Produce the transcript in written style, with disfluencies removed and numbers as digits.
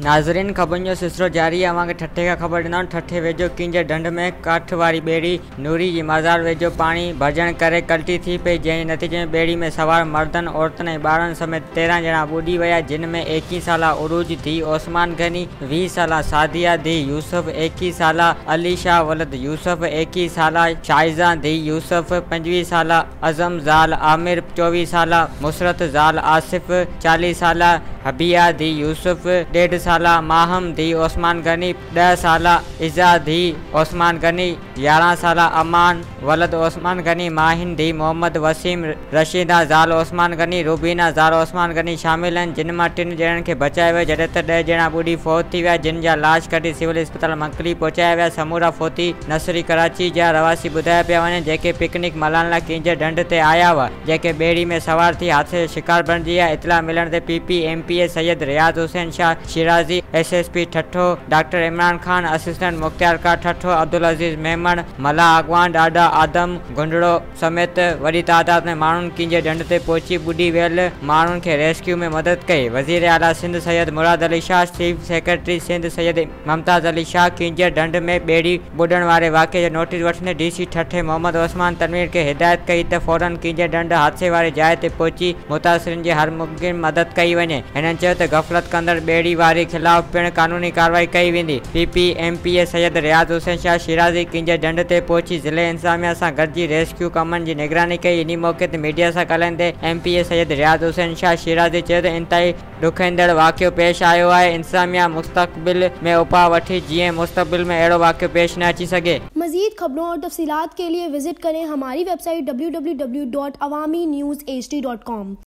नाज़रीन, खबरुनि जो सिलसिलो जारी आहे। अवांखे ठठे खां ख़बर ॾींदा आहियूं। ठठे वेझो किंज ढंढ में काठ वारी ॿेड़ी नूरी जी मज़ार वेझो पाणी भरजण करे कल्टी थी पई, जंहिं नतीजे में ॿेड़ी में सवार मर्दनि, औरतुनि ऐं ॿारनि समेत 13 ॼणा ॿुॾी विया, जिन में 21 साला उरूज धी ओसमान गनी, 20 साला सादिया धी यूसुफ, 21 साला अली शाह वलद यूसुफ, 21 साला शाइज़ा धी यूसुफ, 25 साला अज़म ज़ाल आमिर, 24 साला मुसरत ज़ाल आसिफ, 40 साला हबिया धी यूसुफ, 1.5 साला माहम धी ओसमान गनी, 10 साला इज़ा धी ओसमान गनी, 11 साला अमान वलद ओसमान गनी, माहिन धी मोहम्मद वसीम, रशीदा ज़ाल ओसमान गनी, रुबीना ज़ाल ओसमान गनी शामिल आहिनि, जिन मां 3 ॼणनि खे बचायो वियो, जॾहिं त 10 ॼणा ॿुॾी फौत थी विया, जिन जा लाश कढी सिविल अस्पताल मंकली पहुचाया विया। समूरा फौती नसरी कराची जा रवासी ॿुधाया पिया वञनि, जेके पिकनिक मल्हाइण लाइ किंज ढंढ ते आया हुआ, जेके ॿेड़ी में सवार थी हादसे जो शिकार बणिजी विया। इतला मिलण ते PPMPA Syed Riaz Hussain Shah Shirazi, SSP Thatta doctor Imran Khan, assistant मुख्तियार कार ठठो, अब्दुल अज़ीज़ मेमण, मला अगवान, ॾाढा आदम गुंडड़ो समेत वॾी तादाद में माण्हुनि किंज ढंढ ते पहुची ॿुॾी वियल माण्हुनि खे रेस्क्यू में मदद कई। वज़ीर आला सिंध सैयद मुराद अली शाह, चीफ सेक्रेटरी सिंध सैयद मुमताज़ अली शाह किंज ढंढ में ॿेड़ी ॿुॾण वारे वाक़े जो नोटिस वठंदे DC ठठे मोहम्मद ओसमान तनवीर खे हिदायत कई त फौरन किंज ढंढ हादसे वारी जाइ ते पहुची मुतासिरनि जी हर मुमकिन मदद कई वञे। हिननि चयो त गफ़लत कंदड़ ॿेड़ी वारी ख़िलाफ़ पिणु कानूनी कार्रवाई कई वेंदी। PPMPA सैयद रियाज़ हुसैन शाह शिराज़ी किंज ढंढ ते पहुची ज़िले इंतज़ामिया सां गॾिजी रेस्क्यू कमनि जी निगरानी कई। इन मौक़े ते मीडिया सां ॻाल्हाईंदे MPA सैयद रियाज़ हुसैन शाह शिराज़ी चयो त इंतहाई ॾुखंदड़ वाक़ियो पेश आयो आहे। इंतज़ामिया मुस्तक़बिल में उपाउ वठी जीअं मुस्तक़बिल में अहिड़ो वाक़ियो पेश न अची सघे। मज़ीद खबरों और तफसीलात के लिए विजिट करें हमारी वेबसाइट www.awamiNewsHD.com।